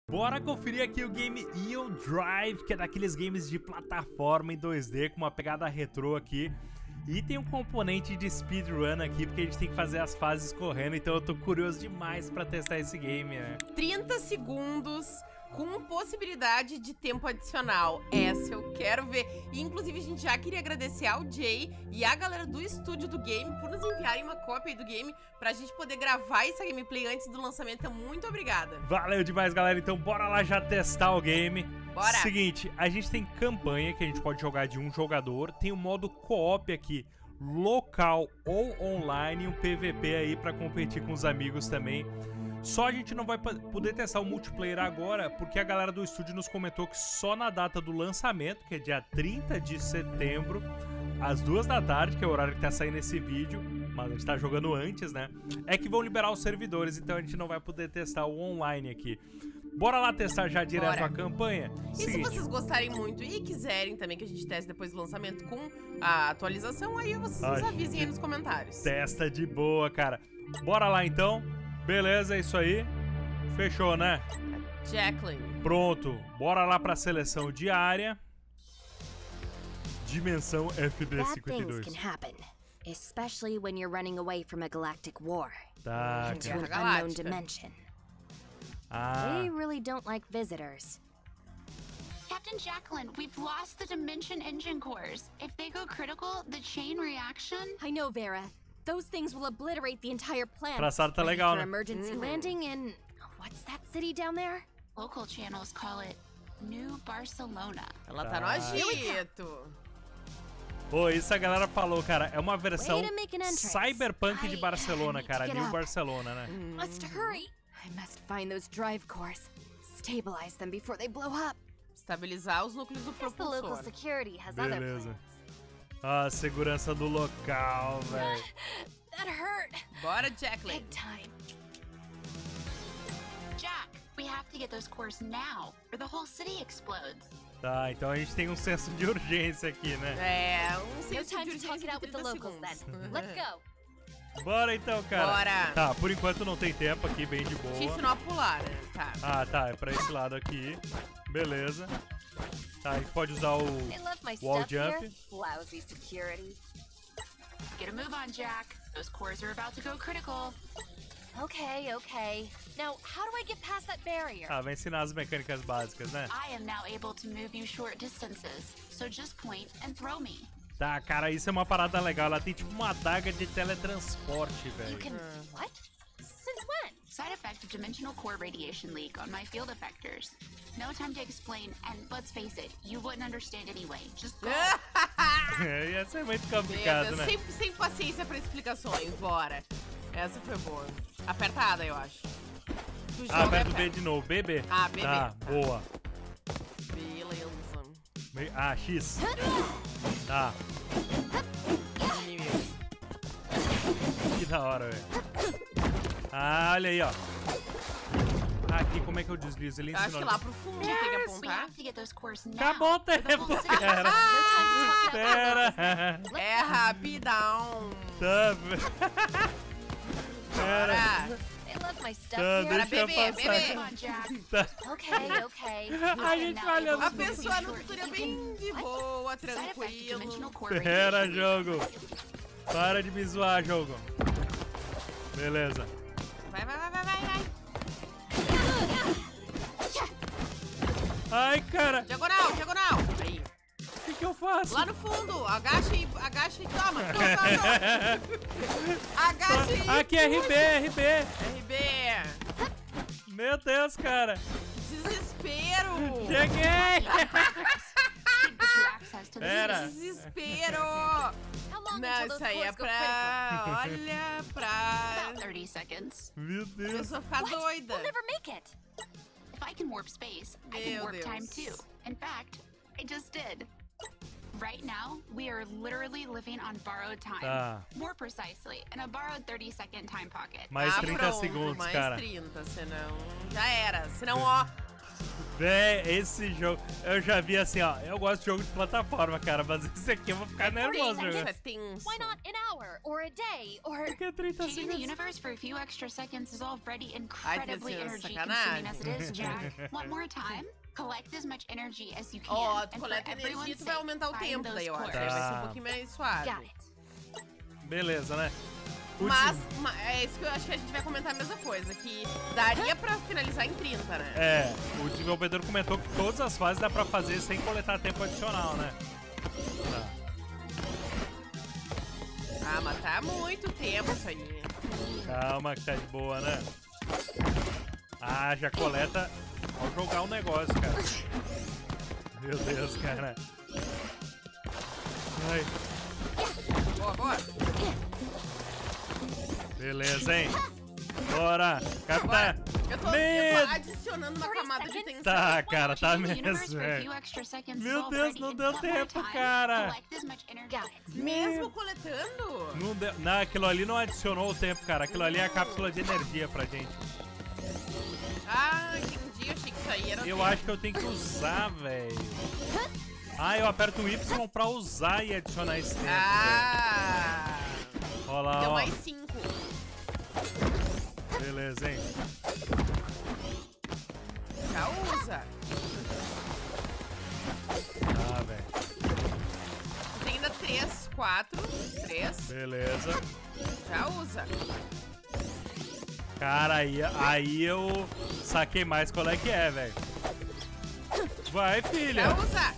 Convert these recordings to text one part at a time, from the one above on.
Bora conferir aqui o game Eel Drive, que é daqueles games de plataforma em 2D com uma pegada retrô aqui. E tem um componente de speedrun aqui, porque a gente tem que fazer as fases correndo, então eu tô curioso demais pra testar esse game, né? 30 segundos com possibilidade de tempo adicional. Essa eu quero ver. E inclusive a gente já queria agradecer ao Jay e a galera do estúdio do game por nos enviarem uma cópia aí do game pra gente poder gravar essa gameplay antes do lançamento. Então, muito obrigada. Valeu demais, galera. Então bora lá já testar o game. Bora. Seguinte, a gente tem campanha que a gente pode jogar de um jogador. Tem o modo co-op aqui, local ou online, e um PVP aí pra competir com os amigos também. Só a gente não vai poder testar o multiplayer agora, porque a galera do estúdio nos comentou que só na data do lançamento, que é dia 30 de setembro, às 2 da tarde, que é o horário que tá saindo esse vídeo, mas a gente tá jogando antes, né? É que vão liberar os servidores, então a gente não vai poder testar o online aqui. Bora lá testar já direto Bora. a campanha? E Seguinte, se vocês gostarem muito e quiserem também que a gente teste depois do lançamento com a atualização, aí vocês nos avisem aí nos comentários. testa de boa, cara. Bora lá então. Beleza, é isso aí. Fechou, né? Jacqueline. Pronto. Bora lá pra seleção diária. Dimensão Bad things FD52. can happen, especially when you're running away from a galactic war Tá, into cara. an unknown Galáctica. dimension. Ah, They really don't like visitors. Captain Jacqueline, we've lost the Dimension engine cores. If they go critical, the chain reaction... I know, Vera. Those things will obliterate the entire planet. Traçado tá Ready legal, for né? emergency landing in... What's that city down there? Local channels call it New Barcelona. Ela tá no Tá. agito. Pô, isso a galera falou, cara. É uma versão Way to make an entrance. cyberpunk de I Barcelona, need cara. to get New up. Barcelona, né? Must hurry. I must find those drive cores. Stabilize them before they blow up. Estabilizar os núcleos do Guess the local propulsor. security has other Beleza. plans. Ah, segurança do local, velho. That hurt. Bora, Jacqueline. Big time. Jack, we have to get those cores now, or the whole city explodes. Tá, então a gente tem um senso de urgência aqui, né? É, um No senso time de to talk urgência it out de with the 30 locals segundos. then. Let's go. Bora então, cara. Bora. Tá, por enquanto não tem tempo aqui, bem de boa. Chifre não pular, né? Tá. Ah, tá, é pra esse lado aqui. Beleza. Tá, a gente pode usar o They love my wall stuff here. jump. Lousy security. Get a move on, Jack. Those cores are about to go critical. Okay, okay. Now, how do I get past that barrier? Ah, vai ensinar as mecânicas básicas, né? I am now able to move you short distances, so just point and throw me. Tá, cara, isso é uma parada legal. Ela tem tipo uma adaga de teletransporte, You velho. can... What? Since when? Side effect of dimensional core radiation leak on my field effectors. No time to explain, and let's face it, you wouldn't understand anyway. Just go. É, ia ser muito complicado, né? sem paciência pra explicações, bora. Essa foi boa. Aperta A, eu acho. Tu Ah, joga aperta e o B de novo. BB. Ah, BB. Tá, boa. Beleza. Ah, X. Tá, Inimigo. que da hora, velho. Ah, olha aí, ó. Aqui, como é que eu deslizo? Ele Eu acho ensinou. que lá pro fundo tem que We apontar. have to get those cores now. Acabou o or the tempo, whole city cara. No time to talk it out with the Pera. locals then. É rapidão. Tá. Pera. Bora. They love my stuff Tá, here. Bora, deixa eu bebê, passar. bebê. Come on, Jack. Tá. Okay, okay. A gente vai olhando. A pessoa no tutorial bem de boa, Side effect of dimensional tranquilo. core Pera, radiation jogo. Para de me zoar, jogo. Beleza. Vai, vai, vai, vai, vai, vai. Ai, cara. Diagonal, diagonal. Aí. O que eu faço? Lá no fundo. Agacha e toma. Toma. Agacha e... Aqui é RB, RB. RB. Meu Deus, cara. Desespero. Cheguei. gives you access to the Pera. Desespero. How long Não, until isso those aí é cores go critical? pra... Olha, pra... about 30 seconds. Meu A Deus. pessoa ficar What? doida. We'll never make it. If I can warp space, I can Meu warp time Deus. too. In fact, I just did. Right now, we are literally living on borrowed time. Tá. More precisely, in a borrowed 30-second time pocket. Mais Ah, 30 pronto, segundos, mais cara. 30, senão já era. Senão, ó, Véi, esse jogo, eu já vi assim, ó. Eu gosto de jogo de plataforma, cara, mas esse aqui eu vou ficar nervoso Isso é jogando. tenso. Why not an hour or a day or Porque é 30 Changing the segundos. universe for a few extra seconds is already Ai, incredibly Deus, energy sacanagem. consuming as it is, Jack. Want more time? Collect as much energy as you can. Ó, and tu for coleta everyone's energia, tu vai sake, aumentar o find tempo those daí, eu acho. cores. Aí vai ser um Tá. pouquinho mais suave. got it? Beleza, né? Mas é isso que eu acho que a gente vai comentar a mesma coisa, que daria pra finalizar em 30, né? É, o desenvolvedor comentou que todas as fases dá pra fazer sem coletar tempo adicional, né? Tá. Ah, mas tá muito tempo isso aí. Calma que tá de boa, né? Ah, já coleta ao jogar o negócio, cara. Meu Deus, cara. Ai, Boa, boa. beleza, hein? Bora! Capitã! Bora. Eu tô Medo! adicionando uma camada de tensão. Tá, cara, tá Changing the universe mesmo, for a é. few extra seconds Meu is Deus, already não in- deu Want more tempo, time? cara. Collect as much energy. Got it. Mesmo coletando? Não, deu, não, aquilo ali não adicionou o tempo, cara. Aquilo ali é a cápsula de energia pra gente. Ah, entendi. Eu achei que isso aí era Eu tempo. acho que eu tenho que usar, velho. Ah, eu aperto o Y pra usar e adicionar esse tempo, velho. Ah! Olha lá, Deu ó. mais 5. Beleza, hein? Já usa. Ah, velho. Tem ainda 3, 4. 3. Beleza. Já usa. Cara, aí eu saquei mais qual é que é, velho. Vai, filha. Já usa.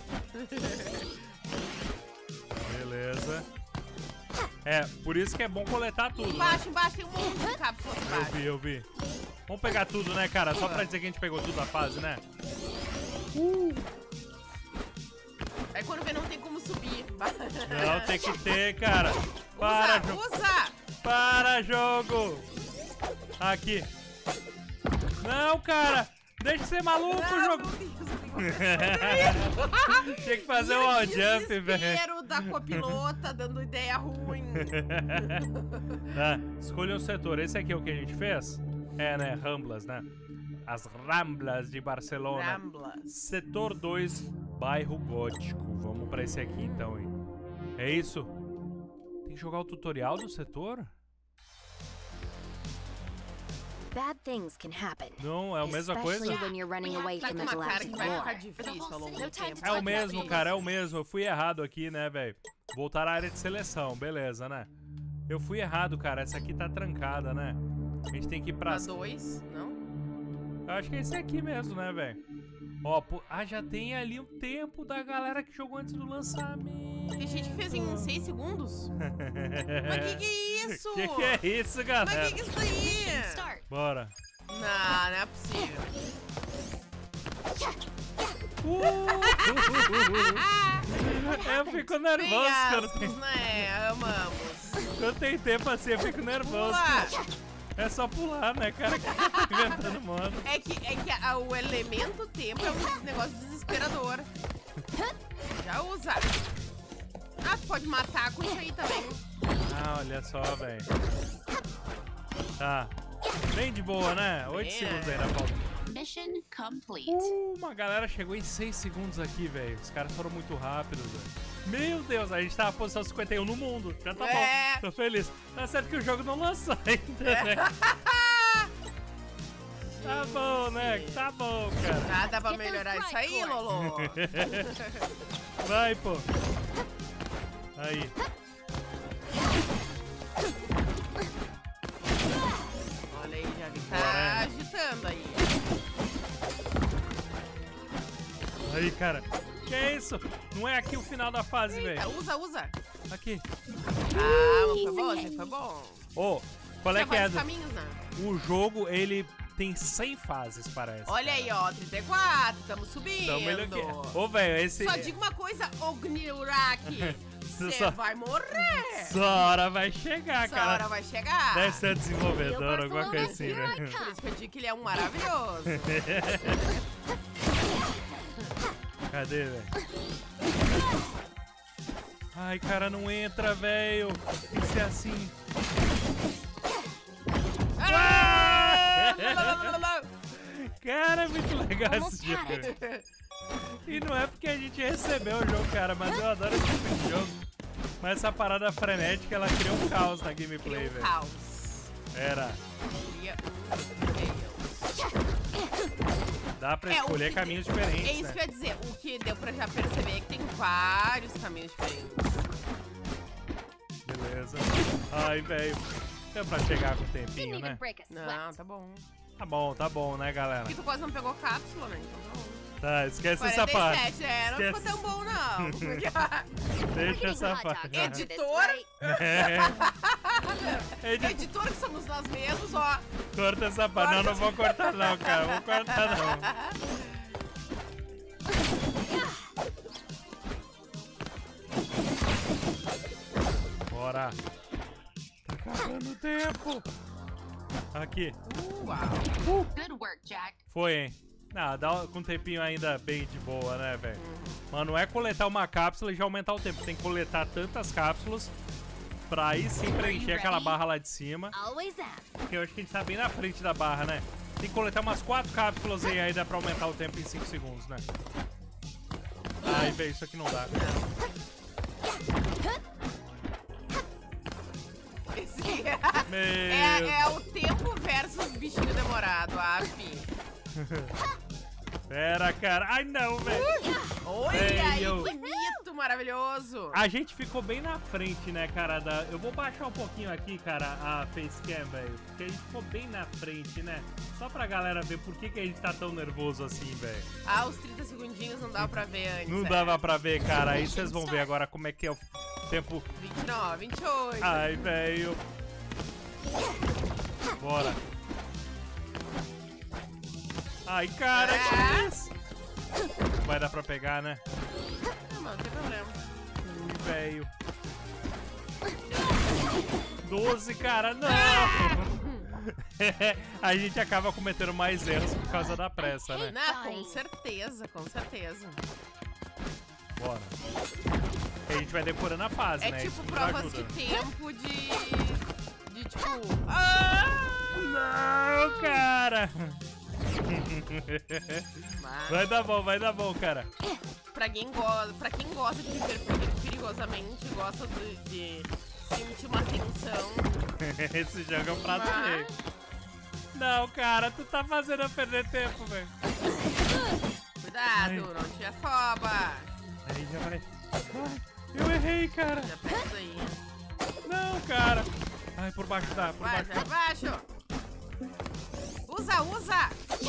Beleza. É, por isso que é bom coletar tudo, né? Embaixo, embaixo. Tem um monte de cápsulas Eu embaixo. vi, eu vi. Vamos pegar tudo, né, cara? Só pra dizer que a gente pegou tudo da fase, né? Aí quando vê não tem como subir. Não, tem que ter, cara. Para, Usa, jogo. usa. Para, jogo. Aqui. Não, cara. Deixa de ser maluco, Não, jogo. meu Deus, eu tenho Tinha que fazer um all jump, velho. Desespero da copilota dando ideia ruim. Tá, escolha um setor. Esse aqui é o que a gente fez? É, né? Ramblas, né? As Ramblas de Barcelona. Ramblas. Setor 2, bairro gótico. Vamos pra esse aqui então, hein? É isso? Tem que jogar o tutorial do setor? Bad things can happen. Não, é a mesma coisa? Especially when you're running away Tá from com a uma cara que galactic vai ficar war. difícil ao longo do No time tempo. to É o talk mesmo, about cara, é o mesmo. Eu fui errado aqui, né, velho? Voltar à área de seleção, beleza, né? Eu fui errado, cara. Essa aqui tá trancada, né? A gente tem que ir pra... Pra 2, não? Eu acho que é esse aqui mesmo, né, velho? Ó, já tem ali o tempo da galera que jogou antes do lançamento. Tem gente que fez em 6 segundos. Mas que é isso? Que é isso, Mas galera? que é isso aí? Start. Bora. Não é possível. Eu fico nervoso quando tem, Penhascos, né? Amamos. quando tem tempo assim, eu fico nervoso. Pula. É só pular, né, cara? Que tá inventando modo. É que o elemento tempo é um negócio desesperador. Já usa. Ah, tu pode matar com isso aí também. Ah, olha só, velho. Tá. Bem de boa, né? 8 É. segundos ainda falta. Mission complete. Uma galera chegou em 6 segundos aqui, velho. Os caras foram muito rápidos, velho. Meu Deus, a gente tá na posição 51 no mundo. Já tá É. bom. Tô feliz. Tá certo que o jogo não lançou ainda, né? Tá bom, né? Tá bom, cara. Ah, dá pra melhorar isso aí, Lolo? Vai, pô. Aí. Olha aí, já vi que Bora, tá né? agitando aí. Aí, cara. Que é isso? Não é aqui o final da fase, Eita, velho. usa. Aqui. Ah, mas foi bom, esse foi bom. Ô, qual é Já que é? vários caminhos, né? O jogo, ele tem 100 fases, parece. Olha aí, ó, 34, tamo subindo. Então, melhor que... Ô, velho, esse... Só diga uma coisa, Ogniuraki. Você Só- vai morrer. Essa hora vai chegar, Essa cara. hora vai chegar. Deve ser desenvolvedor, alguma coisa assim, Here I velho. Por isso que eu digo que ele é um maravilhoso. Cadê, velho? Ai, cara, não entra, velho. Tem que ser assim. Ah! Cara, é muito legal Almost esse jogo. had it. E não é porque a gente recebeu o jogo, cara, mas eu adoro esse tipo de jogo. Mas essa parada frenética, ela cria um caos na gameplay, velho. Caos. Era. Cria Dá pra É, o escolher que- caminhos diferentes, É isso né? que eu ia dizer. O que deu pra já perceber é que tem vários caminhos diferentes. Beleza. Ai, velho. Deu pra chegar com o Didn't tempinho, even né? break a sweat. Não, tá bom. Tá bom, né, galera? Porque tu quase não pegou cápsula, né? Então tá bom. Tá, esquece essa parte. 47, não ficou Esquece. tão bom, não. Deixa Eating essa hot parte. dogs after this, Editor? right? Editor que somos nós mesmos, ó. Corta essa parte. Não, não vou cortar não, cara. Vou cortar não. Bora. Tá acabando o tempo. Aqui. Uau. Good work, Jack. Foi, hein? Ah, dá com um tempinho ainda bem de boa, né, velho? Mas não é coletar uma cápsula e já aumentar o tempo. Tem que coletar tantas cápsulas pra aí sim preencher aquela barra lá de cima. Always am. Porque eu acho que a gente tá bem na frente da barra, né? Tem que coletar umas 4 cápsulas e aí dá pra aumentar o tempo em 5 segundos, né? Ai, velho, isso aqui não dá. Esse Meu... é o tempo versus bichinho demorado, afim. Pera, cara. Ai, não, velho. Olha Ei, aí, eu- que mito maravilhoso. A gente ficou bem na frente, né, cara? Eu vou baixar um pouquinho aqui, cara, a facecam, velho. Porque a gente ficou bem na frente, né? Só pra galera ver por que a gente tá tão nervoso assim, velho. Ah, os 30 segundinhos não dava pra ver antes. Não é. dava pra ver, cara. Aí vocês vão ver agora como é que é o tempo. 29, 28. Ai, velho. Bora. Ai, cara, que isso? Vai dar pra pegar, né? Não, não tem problema. Ui, velho. 12, cara, não! A gente acaba cometendo mais erros por causa da pressa, né? Não, com certeza, com certeza. Bora. E a gente vai decorando a fase, É né? tipo Isso nos provas ajuda. de tempo de tipo. Ah! Não, cara! Mas, Vai dar bom, cara. pra quem gosta de viver perigosamente, gosta de sentir uma tensão. Esse jogo é um prato Mas- cheio. Não, cara, tu tá fazendo eu perder tempo, velho. Cuidado, Ai. não te afoba. Aí já vai. Ai, eu errei, cara. Já pega isso aí. Não, cara. Ai, por baixo dá, por Vai, baixo vai dá. baixo. Usa, usa.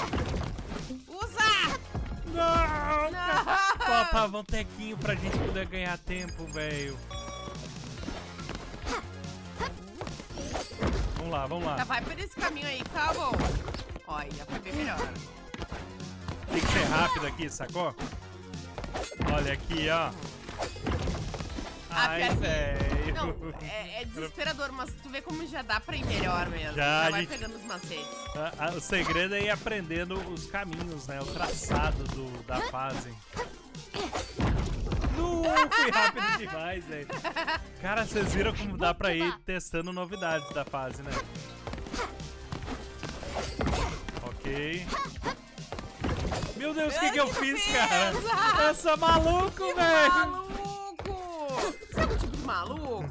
Usa. Não! Não. Faltava um tequinho pra gente poder ganhar tempo, velho. Vamos lá, vamos Tá, lá. vai por esse caminho aí, tá bom. Olha, já foi bem melhor. Tem que ser rápido aqui, sacou? Olha aqui, ó. Ai, pior que- velho. Não, é desesperador, mas tu vê como já dá pra ir melhor mesmo. Já, Já vai gente- pegando os macetes. O segredo é ir aprendendo os caminhos, né? O traçado da fase. Fui rápido demais, velho. Cara, vocês viram como dá pra ir testando novidades da fase, né? Ok. Meu Deus, o que eu fiz, cara? Eu sou maluco, Que velho. maluco! Você é um tipo de maluco?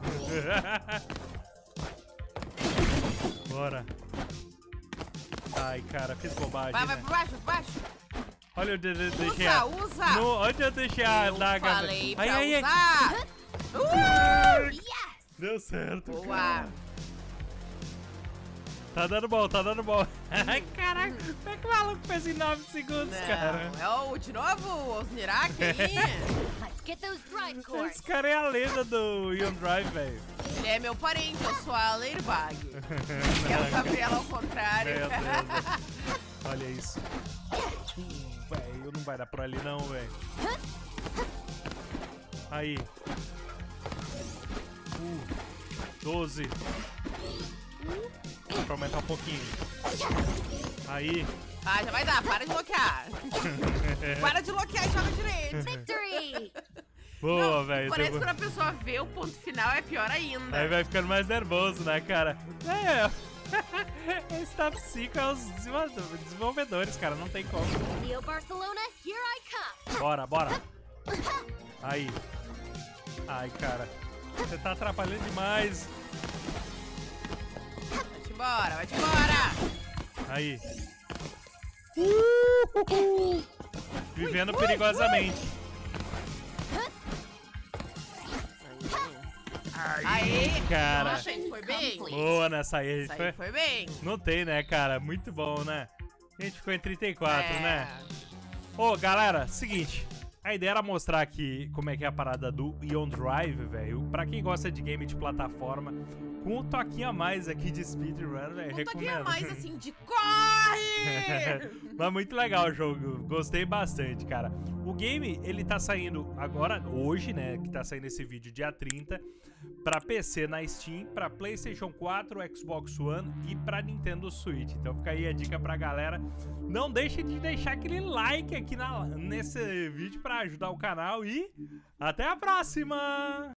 Bora. Ai, cara, fiz bobagem, Vai né? por baixo, por baixo. Olha, eu deixei Usa, a... usa. Onde eu deixei a Eu daga? falei pra Ai, ai, ai. usar. Yes! Deu certo. Boa. cara. Tá dando bom, tá dando bom. Ai, caraca, como é que o maluco fez em 9 segundos, cara? Não, é o de novo o Osnirak aí. Let's get those drive cores. Esse cara é a lenda do Young Drive, velho. Ele é meu parente, eu sou a Leirbag. É o Gabriel ao contrário. Meu Deus, velho. Olha isso. Velho, não vai dar pra ali não, velho. Aí. 12. Dá pra aumentar um pouquinho. Aí. Ah, já vai dar, para de bloquear. Para de bloquear e joga direito. Victory! Boa, Não, velho. parece que quando a pessoa vê o ponto final é pior ainda. Aí vai ficando mais nervoso, né, cara? É. Esse top 5 é os desenvolvedores, cara. Não tem como. Neo Barcelona, here I come. Bora, bora. Aí. Ai, cara. Você tá atrapalhando demais. Vai-te embora, vai-te embora. Aí. Vivendo perigosamente. Aí, Cara. nossa, gente, foi bem. Boa nessa aí. A gente Isso aí foi bem. Não tem, né, cara? Muito bom, né? A gente ficou em 34, É. né? Ô, galera, seguinte. A ideia era mostrar aqui como é que é a parada do Ion Drive, velho. Pra quem gosta de game de plataforma, com um toquinho a mais aqui de speedrun, velho, Um toquinho a recomendo. mais assim de corre! Mas muito legal o jogo, gostei bastante, cara. O game, ele tá saindo agora, hoje, né, que tá saindo esse vídeo dia 30, pra PC na Steam, pra PlayStation 4, Xbox One e pra Nintendo Switch. Então fica aí a dica pra galera. Não deixe de deixar aquele like aqui nesse vídeo pra ajudar o canal e até a próxima!